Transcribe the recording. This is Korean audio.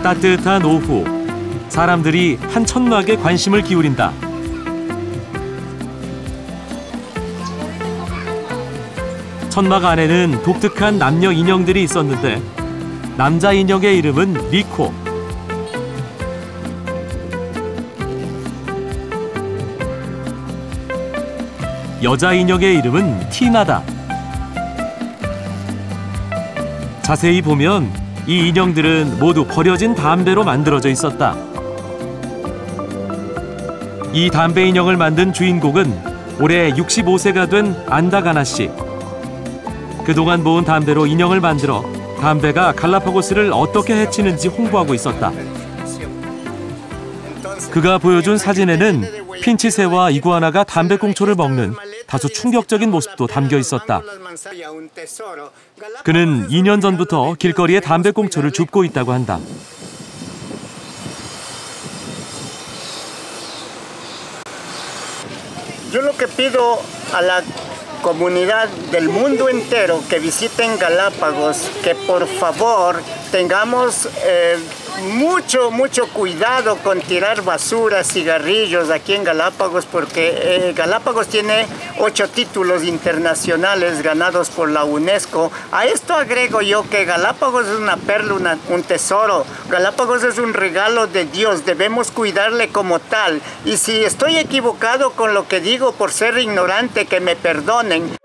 따뜻한 오후, 사람들이 한 천막에 관심을 기울인다. 천막 안에는 독특한 남녀 인형들이 있었는데 남자 인형의 이름은 리코. 여자 인형의 이름은 티나다. 자세히 보면 이 인형들은 모두 버려진 담배로 만들어져 있었다. 이 담배 인형을 만든 주인공은 올해 65세가 된 안다가나 씨. 그동안 모은 담배로 인형을 만들어 담배가 갈라파고스를 어떻게 해치는지 홍보하고 있었다. 그가 보여준 사진에는 핀치새와 이구아나가 담배꽁초를 먹는 다소 충격적인 모습도 담겨 있었다. 그는 2년 전부터 길거리에 담배꽁초를 줍고 있다고 한다. Yo lo que pido a la comunidad del mundo entero que visiten Galápagos, que por favor tengamos mucho cuidado con tirar basura, cigarrillos aquí en Galápagos, porque Galápagos tiene 8 títulos internacionales ganados por la UNESCO. A esto agrego yo que Galápagos es una perla, un tesoro. Galápagos es un regalo de Dios, debemos cuidarle como tal. Y si estoy equivocado con lo que digo por ser ignorante, que me perdonen.